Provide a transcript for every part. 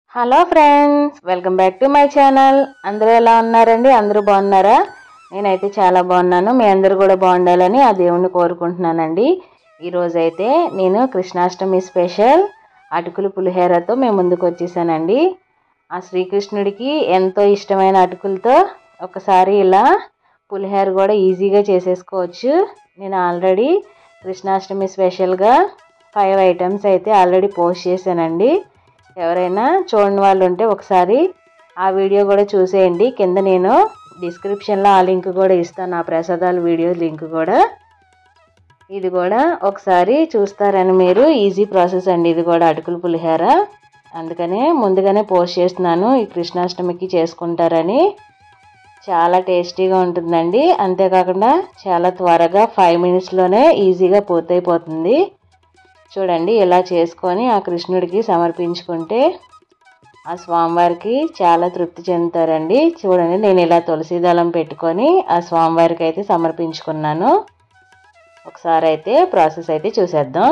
Hello friends, welcome back to my channel. అందరూ ఎలా ఉన్నారండి? అందరూ బాగున్నారా? నేనైతే చాలా బాగున్నాను. మీ అందరూ కూడా బాగుండాలని ఆ దేవుణ్ణి కోరుకుంటున్నానండి. ఈరోజైతే నేను కృష్ణాష్టమి స్పెషల్ అటుకులు పులిహోరతో మేము ముందుకు వచ్చేసానండి. ఆ శ్రీకృష్ణుడికి ఎంతో ఇష్టమైన అటుకులతో ఒకసారి ఇలా పులిహోర కూడా ఈజీగా చేసేసుకోవచ్చు. నేను ఆల్రెడీ కృష్ణాష్టమి స్పెషల్గా 5 ఐటమ్స్ అయితే ఆల్రెడీ పోస్ట్ చేశానండి. ఎవరైనా చూడని వాళ్ళు ఉంటే ఒకసారి ఆ వీడియో కూడా చూసేయండి. కింద నేను డిస్క్రిప్షన్లో ఆ లింక్ కూడా ఇస్తాను, ఆ ప్రసాదాల వీడియో లింక్ కూడా. ఇది కూడా ఒకసారి చూస్తారని మీరు. ఈజీ ప్రాసెస్ అండి ఇది కూడా, అటుకుల పులిహోర. అందుకనే ముందుగానే పోస్ట్ చేస్తున్నాను, ఈ కృష్ణాష్టమికి చేసుకుంటారని. చాలా టేస్టీగా ఉంటుందండి. అంతేకాకుండా చాలా త్వరగా 5 మినిట్స్లోనే ఈజీగా పూర్తయిపోతుంది. చూడండి, ఇలా చేసుకొని ఆ కృష్ణుడికి సమర్పించుకుంటే ఆ స్వామివారికి చాలా తృప్తి చెందుతారండి. చూడండి, నేను ఇలా తులసి దళం పెట్టుకొని ఆ స్వామివారికి అయితే సమర్పించుకున్నాను. ఒకసారి అయితే ప్రాసెస్ అయితే చూసేద్దాం.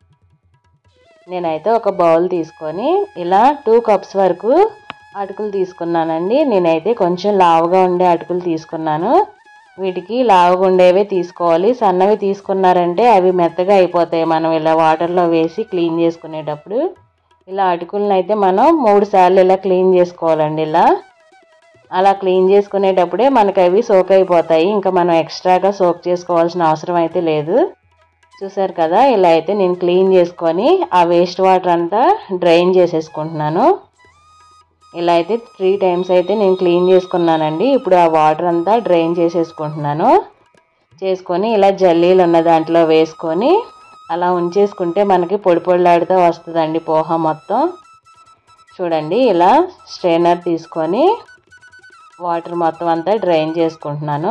నేనైతే ఒక బౌల్ తీసుకొని ఇలా 2 కప్స్ వరకు అటుకులు తీసుకున్నానండి. నేనైతే కొంచెం లావుగా ఉండే అటుకులు తీసుకున్నాను. వీటికి లావుగా ఉండేవే తీసుకోవాలి. సన్నవి తీసుకున్నారంటే అవి మెత్తగా అయిపోతాయి. మనం ఇలా వాటర్లో వేసి క్లీన్ చేసుకునేటప్పుడు ఇలా అటుకులను అయితే మనం 3 సార్లు ఇలా క్లీన్ చేసుకోవాలండి. అలా క్లీన్ చేసుకునేటప్పుడే మనకి అవి సోక్ అయిపోతాయి. ఇంకా మనం ఎక్స్ట్రాగా సోక్ చేసుకోవాల్సిన అవసరం అయితే లేదు. చూసారు కదా, ఇలా అయితే నేను క్లీన్ చేసుకొని ఆ వేస్ట్ వాటర్ అంతా డ్రైన్ చేసేసుకుంటున్నాను. ఇలా అయితే 3 టైమ్స్ అయితే నేను క్లీన్ చేసుకున్నానండి. ఇప్పుడు ఆ వాటర్ అంతా డ్రైన్ చేసేసుకుంటున్నాను. చేసుకొని ఇలా జల్లీలు ఉన్న దాంట్లో వేసుకొని అలా ఉంచేసుకుంటే మనకి పొడి పొడిలాడుతూ వస్తుందండి పోహ మొత్తం. చూడండి, ఇలా స్ట్రైనర్ తీసుకొని వాటర్ మొత్తం అంతా డ్రైన్ చేసుకుంటున్నాను.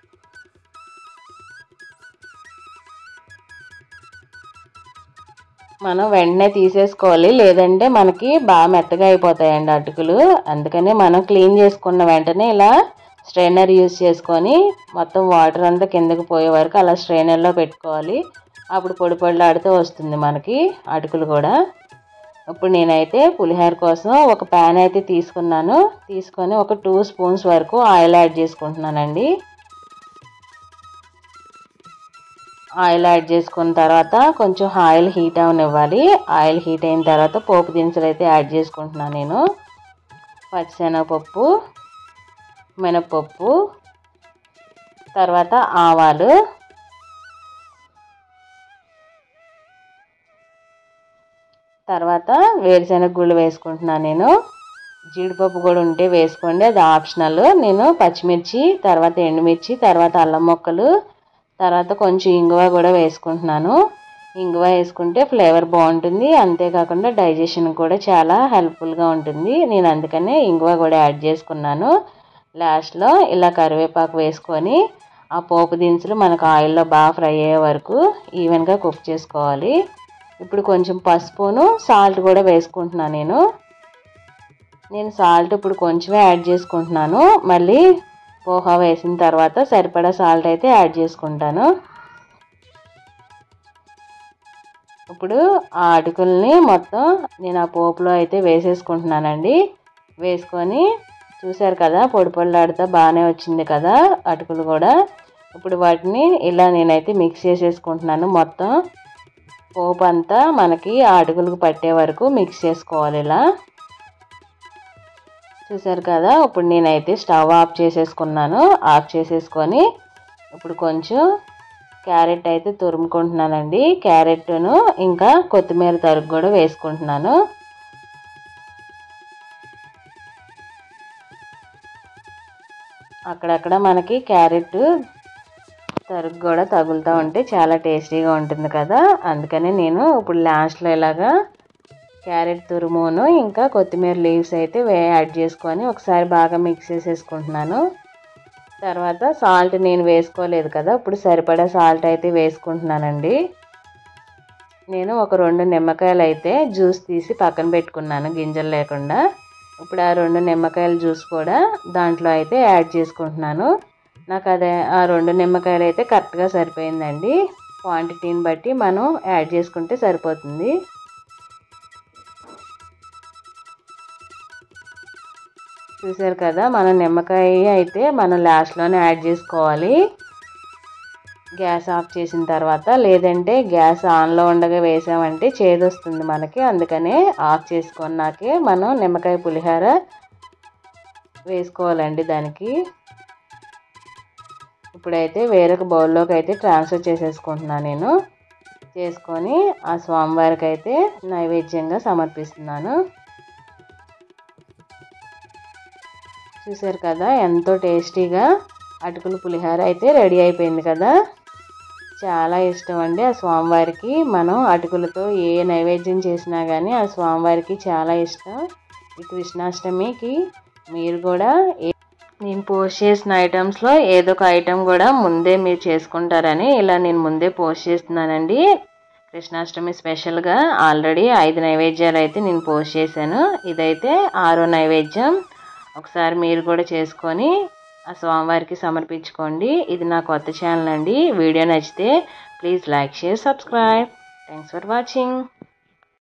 మనం వెంటనే తీసేసుకోవాలి, లేదంటే మనకి బాగా మెత్తగా అయిపోతాయండి అటుకులు. అందుకని మనం క్లీన్ చేసుకున్న వెంటనే ఇలా స్ట్రైనర్ యూజ్ చేసుకొని మొత్తం వాటర్ అంతా కిందకి పోయే వరకు అలా స్ట్రైనర్లో పెట్టుకోవాలి. అప్పుడు పొడి పొడిలాడుతూ వస్తుంది మనకి అటుకులు కూడా. ఇప్పుడు నేనైతే పులిహోర కోసం ఒక ప్యాన్ అయితే తీసుకున్నాను. తీసుకొని ఒక 2 స్పూన్స్ వరకు ఆయిల్ యాడ్ చేసుకుంటున్నానండి. ఆయిల్ యాడ్ చేసుకున్న తర్వాత కొంచెం ఆయిల్ హీట్ అవనివ్వాలి. ఆయిల్ హీట్ అయిన తర్వాత పోపు దినుసులు అయితే యాడ్ చేసుకుంటున్నాను నేను. పచ్చిశనగపప్పు, మినపప్పు, తర్వాత ఆవాలు, తర్వాత వేరుశనగ గుళ్ళు వేసుకుంటున్నాను నేను. జీడిపప్పు కూడా ఉంటే వేసుకోండి, అది ఆప్షనల్. నేను పచ్చిమిర్చి, తర్వాత ఎండుమిర్చి, తర్వాత అల్లం ముక్కలు, తర్వాత కొంచెం ఇంగువ కూడా వేసుకుంటున్నాను. ఇంగువ వేసుకుంటే ఫ్లేవర్ బాగుంటుంది. అంతేకాకుండా డైజెషన్ కూడా చాలా హెల్ప్ఫుల్గా ఉంటుంది. నేను అందుకనే ఇంగువ కూడా యాడ్ చేసుకున్నాను. లాస్ట్లో ఇలా కరివేపాకు వేసుకొని ఆ పోపు దినుసులు మనకు ఆయిల్లో బాగా ఫ్రై అయ్యే వరకు ఈవెన్గా కుక్ చేసుకోవాలి. ఇప్పుడు కొంచెం పసుపును సాల్ట్ కూడా వేసుకుంటున్నాను నేను సాల్ట్ ఇప్పుడు కొంచెమే యాడ్ చేసుకుంటున్నాను. మళ్ళీ పోహా వేసిన తర్వాత సరిపడా సాల్ట్ అయితే యాడ్ చేసుకుంటాను. ఇప్పుడు ఆ అటుకుల్ని మొత్తం నేను ఆ పోపులో అయితే వేసేసుకుంటున్నానండి. వేసుకొని చూసారు కదా, పొడి పొడిలాడుతూ బాగానే వచ్చింది కదా అటుకులు కూడా. ఇప్పుడు వాటిని ఇలా నేనైతే మిక్స్ చేసేసుకుంటున్నాను. మొత్తం పోపు అంతా మనకి ఆ అటుకులకు పట్టే వరకు మిక్స్ చేసుకోవాలి ఇలా. చూసారు కదా, ఇప్పుడు నేనైతే స్టవ్ ఆఫ్ చేసేసుకున్నాను. ఆఫ్ చేసేసుకొని ఇప్పుడు కొంచెం క్యారెట్ అయితే తురుముకుంటున్నానండి. క్యారెట్ను ఇంకా కొత్తిమీర తరుగు కూడా వేసుకుంటున్నాను. అక్కడక్కడ మనకి క్యారెట్ తరుగు కూడా తగులుతూ ఉంటే చాలా టేస్టీగా ఉంటుంది కదా. అందుకని నేను ఇప్పుడు లాస్ట్లో ఇలాగా క్యారెట్ తురుమును ఇంకా కొత్తిమీర లీవ్స్ అయితే యాడ్ చేసుకొని ఒకసారి బాగా మిక్స్ చేసేసుకుంటున్నాను. తర్వాత సాల్ట్ నేను వేసుకోలేదు కదా, ఇప్పుడు సరిపడా సాల్ట్ అయితే వేసుకుంటున్నానండి. నేను ఒక 2 నిమ్మకాయలు అయితే జ్యూస్ తీసి పక్కన పెట్టుకున్నాను, గింజలు లేకుండా. ఇప్పుడు ఆ 2 నిమ్మకాయల జ్యూస్ కూడా దాంట్లో అయితే యాడ్ చేసుకుంటున్నాను. నాకు అదే ఆ 2 నిమ్మకాయలు అయితే కరెక్ట్గా సరిపోయిందండి. క్వాంటిటీని బట్టి మనం యాడ్ చేసుకుంటే సరిపోతుంది. చూసారు కదా, మన నిమ్మకాయ అయితే మనం లాస్ట్లోనే యాడ్ చేసుకోవాలి గ్యాస్ ఆఫ్ చేసిన తర్వాత. లేదంటే గ్యాస్ ఆన్లో ఉండగా వేసామంటే చేదొస్తుంది మనకి. అందుకనే ఆఫ్ చేసుకున్నాకే మనం నిమ్మకాయ పులిహోర వేసుకోవాలండి దానికి. ఇప్పుడైతే వేరొక బౌల్లోకి అయితే ట్రాన్స్ఫర్ చేసేసుకుంటున్నాను నేను. చేసుకొని ఆ స్వామివారికి అయితే నైవేద్యంగా సమర్పిస్తున్నాను. చూసారు కదా, ఎంతో టేస్టీగా అటుకుల పులిహోర అయితే రెడీ అయిపోయింది కదా. చాలా ఇష్టం అండి ఆ స్వామివారికి. మనం అటుకులతో ఏ నైవేద్యం చేసినా కానీ ఆ స్వామివారికి చాలా ఇష్టం. ఈ కృష్ణాష్టమికి మీరు కూడా నేను పోస్ట్ చేసిన ఐటమ్స్లో ఏదో ఒక ఐటమ్ కూడా ముందే మీరు చేసుకుంటారని ఇలా నేను ముందే పోస్ట్ చేస్తున్నానండి. కృష్ణాష్టమి స్పెషల్గా ఆల్రెడీ 5 నైవేద్యాలు అయితే నేను పోస్ట్ చేశాను. ఇదైతే 6వ నైవేద్యం. ఒకసారి మీరు కూడా చేసుకొని ఆ స్వామివారికి సమర్పించుకోండి. ఇది నా కొత్త ఛానల్ అండి. వీడియో నచ్చితే please like, share, subscribe. Thanks for watching.